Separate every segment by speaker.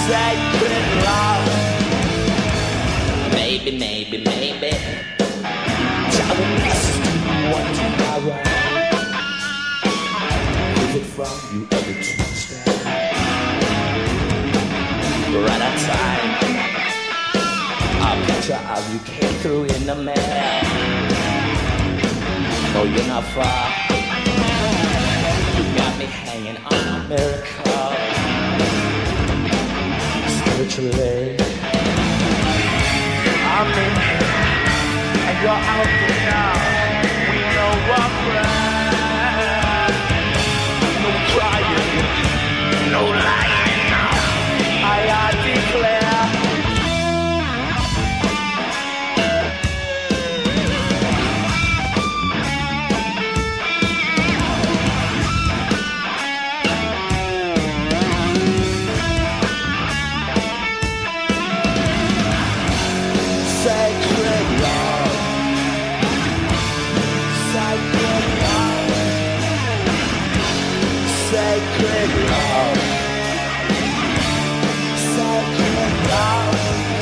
Speaker 1: sacred love. Maybe, maybe, maybe time will message to you one tomorrow. Is it from you every Tuesday? Right on time. A picture of you came through in the mail. Oh, you're not far. You got me hanging on a miracle. Spiritually, I'm in here, and you're out there now. We know what friend. No crying, no lying now. I declare. Sacred love, sacred love, sacred love, sacred love.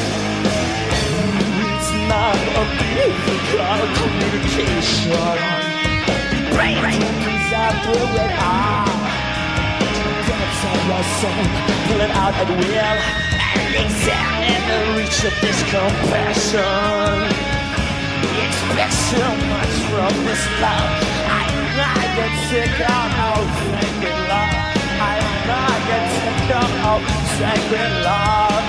Speaker 1: It's not a difficult communication. Breakthroughs after it all. Dance on your song, pull it out at will. Examine the reach of this compassion. Expect so much from this love. I'm not gonna take out our sacred love. I'm not gonna take out our sacred love.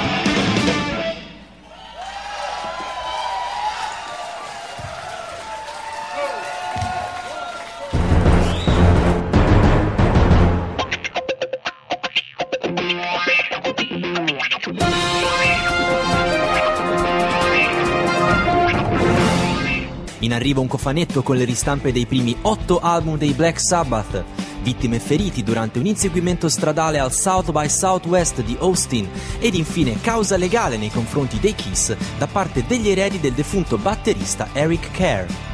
Speaker 2: In arrivo un cofanetto con le ristampe dei primi 8 album dei Black Sabbath, vittime e feriti durante un inseguimento stradale al South by Southwest di Austin ed infine causa legale nei confronti dei Kiss da parte degli eredi del defunto batterista Eric Carr.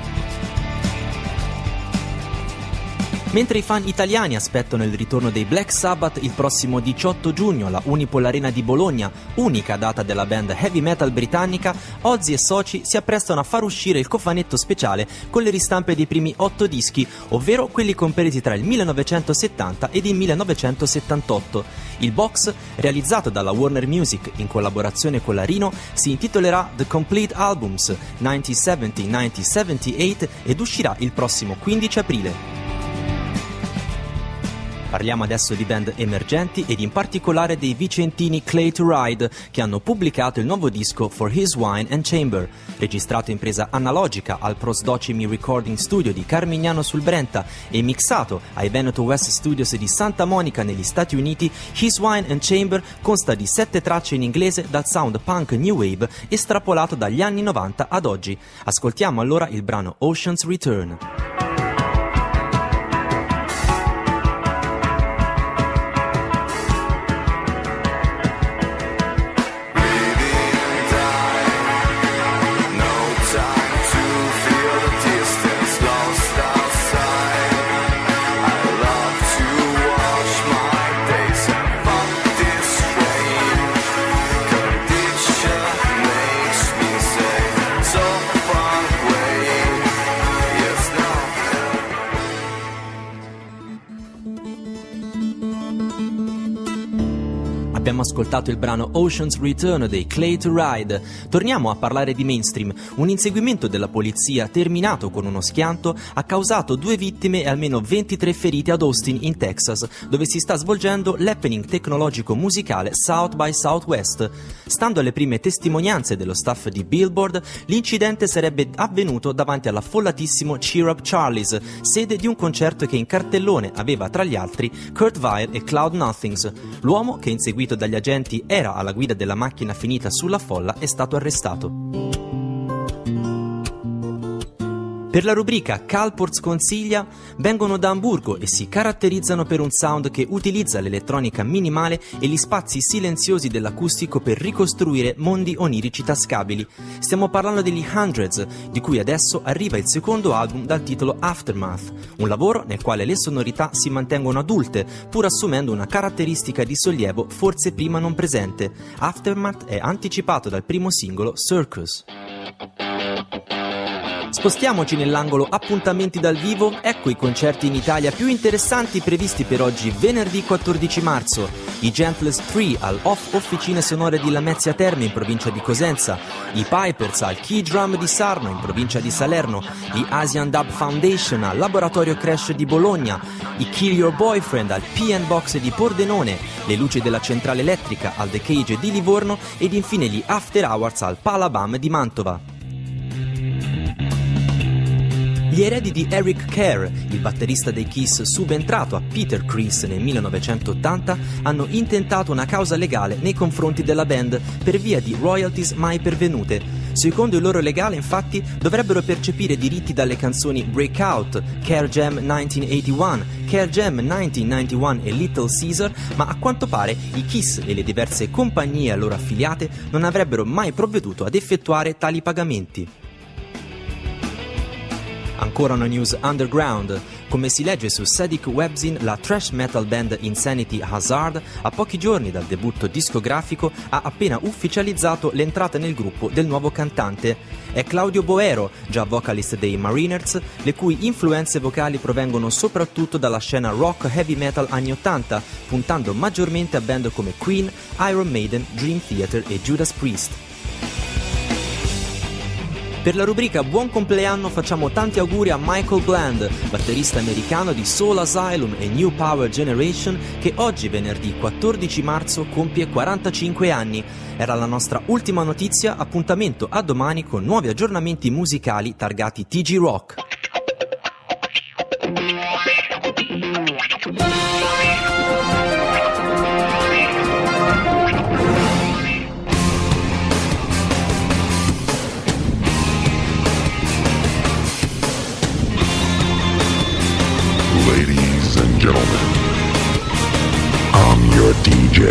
Speaker 2: Mentre i fan italiani aspettano il ritorno dei Black Sabbath il prossimo 18 giugno alla Unipol Arena di Bologna, unica data della band heavy metal britannica, Ozzy e soci si apprestano a far uscire il cofanetto speciale con le ristampe dei primi 8 dischi, ovvero quelli compresi tra il 1970 ed il 1978. Il box, realizzato dalla Warner Music in collaborazione con la Rino, si intitolerà The Complete Albums 1970-1978 ed uscirà il prossimo 15 aprile. Parliamo adesso di band emergenti ed in particolare dei vicentini Clay to Ride, che hanno pubblicato il nuovo disco For His Wine and Chamber. Registrato in presa analogica al Prosdocimi Recording Studio di Carmignano sul Brenta e mixato ai Veneto West Studios di Santa Monica negli Stati Uniti, His Wine and Chamber consta di 7 tracce in inglese dal sound punk new wave estrapolato dagli anni 90 ad oggi. Ascoltiamo allora il brano Ocean's Return. Abbiamo ascoltato il brano Ocean's Return dei Clay to Ride. Torniamo a parlare di mainstream. Un inseguimento della polizia terminato con uno schianto ha causato 2 vittime e almeno 23 feriti ad Austin in Texas, dove si sta svolgendo l'happening tecnologico musicale South by Southwest. Stando alle prime testimonianze dello staff di Billboard, l'incidente sarebbe avvenuto davanti all'affollatissimo Cheer Up Charlie's, sede di un concerto che in cartellone aveva tra gli altri Kurt Vile e Cloud Nothings. L'uomo, che inseguito dagli agenti era alla guida della macchina finita sulla folla, è stato arrestato. Per la rubrica Calports consiglia, vengono da Amburgo e si caratterizzano per un sound che utilizza l'elettronica minimale e gli spazi silenziosi dell'acustico per ricostruire mondi onirici tascabili. Stiamo parlando degli Hundreds, di cui adesso arriva il secondo album dal titolo Aftermath, un lavoro nel quale le sonorità si mantengono adulte, pur assumendo una caratteristica di sollievo forse prima non presente. Aftermath è anticipato dal primo singolo Circus. Spostiamoci nell'angolo appuntamenti dal vivo, ecco i concerti in Italia più interessanti previsti per oggi venerdì 14 marzo. I Gentlest 3 al Off Officine Sonore di Lamezia Terme in provincia di Cosenza, i Pipers al Key Drum di Sarno in provincia di Salerno, gli Asian Dub Foundation al Laboratorio Crash di Bologna, i Kill Your Boyfriend al PN Box di Pordenone, le luci della centrale elettrica al The Cage di Livorno ed infine gli After Hours al Palabam di Mantova. Gli eredi di Eric Carr, il batterista dei Kiss subentrato a Peter Criss nel 1980, hanno intentato una causa legale nei confronti della band per via di royalties mai pervenute. Secondo il loro legale, infatti, dovrebbero percepire diritti dalle canzoni Breakout, Care Jam 1981, Care Jam 1991 e Little Caesar, ma a quanto pare i Kiss e le diverse compagnie a loro affiliate non avrebbero mai provveduto ad effettuare tali pagamenti. Ancora una news underground. Come si legge su Sedic Webzine, la thrash metal band Insanity Hazard, a pochi giorni dal debutto discografico, ha appena ufficializzato l'entrata nel gruppo del nuovo cantante. È Claudio Boero, già vocalist dei Mariners, le cui influenze vocali provengono soprattutto dalla scena rock heavy metal anni 80, puntando maggiormente a band come Queen, Iron Maiden, Dream Theater e Judas Priest. Per la rubrica Buon compleanno facciamo tanti auguri a Michael Bland, batterista americano di Soul Asylum e New Power Generation, che oggi venerdì 14 marzo compie 45 anni. Era la nostra ultima notizia, appuntamento a domani con nuovi aggiornamenti musicali targati TG Rock.
Speaker 3: Ladies and gentlemen, I'm your DJ.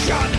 Speaker 1: shut